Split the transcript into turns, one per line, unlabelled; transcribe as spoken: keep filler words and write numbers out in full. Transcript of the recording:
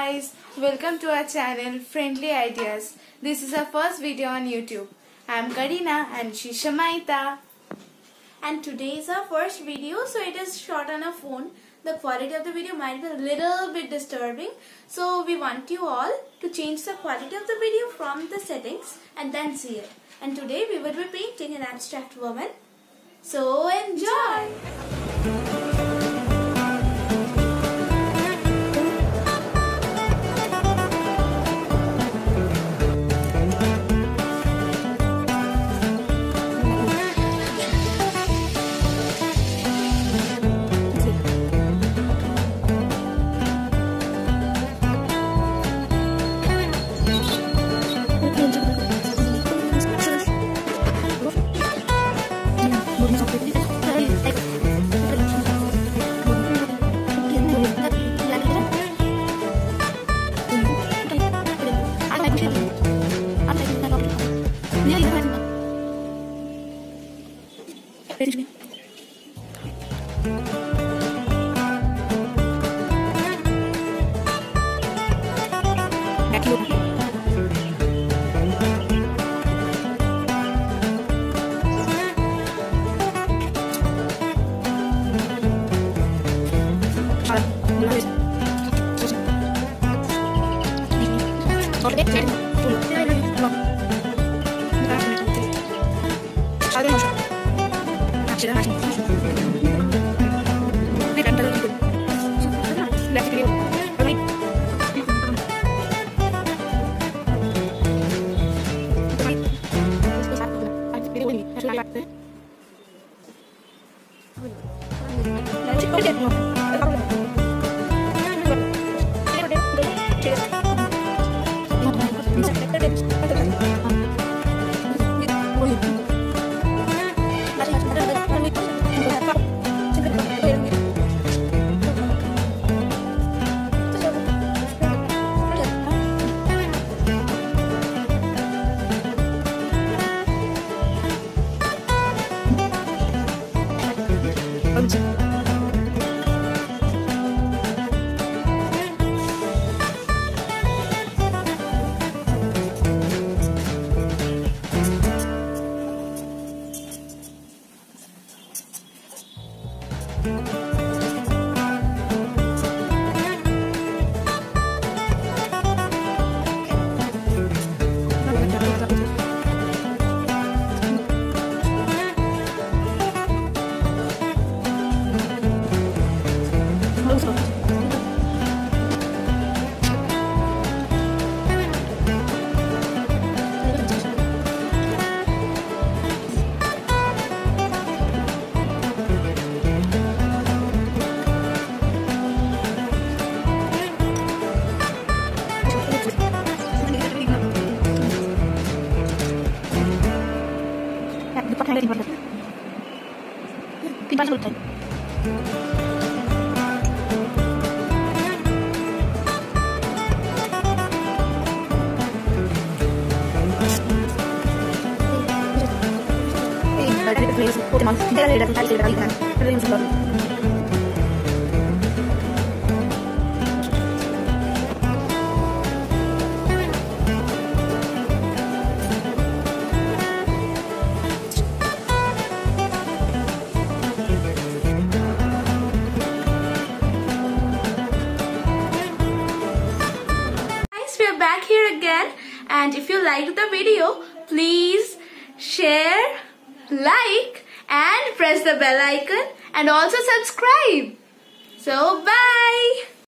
guys, welcome to our channel Friendly Ideas. This is our first video on YouTube. I am Karina and she's Shamaita.
And today is our first video, so it is shot on a phone. The quality of the video might be a little bit disturbing, so we want you all to change the quality of the video from the settings and then see it. And today we will be painting an abstract woman. So enjoy! Back here again, and if you liked the video, please share, like and press the bell icon and also subscribe. So bye.